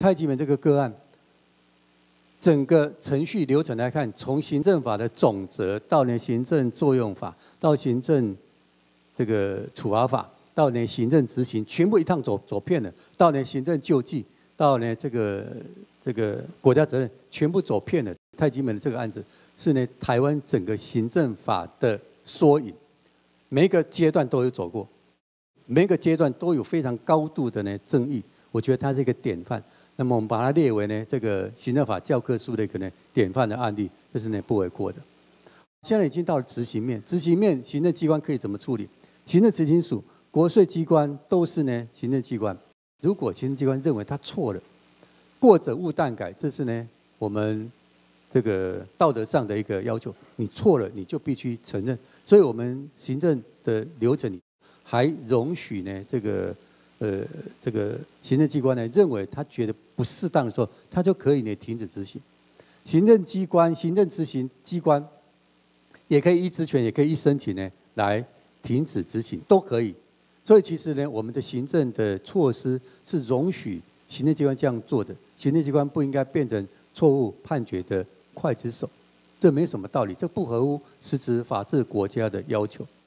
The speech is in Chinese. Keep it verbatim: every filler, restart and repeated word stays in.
太极门这个个案，整个程序流程来看，从行政法的总则到呢行政作用法，到行政这个处罚法，到呢行政执行，全部一趟走走遍了。到呢行政救济，到呢这个这个国家责任，全部走遍了。太极门的这个案子是呢台湾整个行政法的缩影，每一个阶段都有走过，每一个阶段都有非常高度的呢正义。我觉得它是一个典范。那么我们把它列为呢这个行政法教科书的一个呢典范的案例，这是呢不为过的。现在已经到了执行面，执行面行政机关可以怎么处理？行政执行署、国税机关都是呢行政机关。如果行政机关认为他错了，过者勿惮改，这是呢我们这个道德上的一个要求。你错了，你就必须承认。所以我们行政的流程里还容许呢这个。呃，这个行政机关呢认为他觉得不适当的时候，他就可以呢停止执行。行政机关、行政执行机关也可以依职权，也可以依申请呢来停止执行，都可以。所以其实呢，我们的行政的措施是容许行政机关这样做的。行政机关不应该变成错误判决的刽子手，这没什么道理，这不合乎实质法治国家的要求。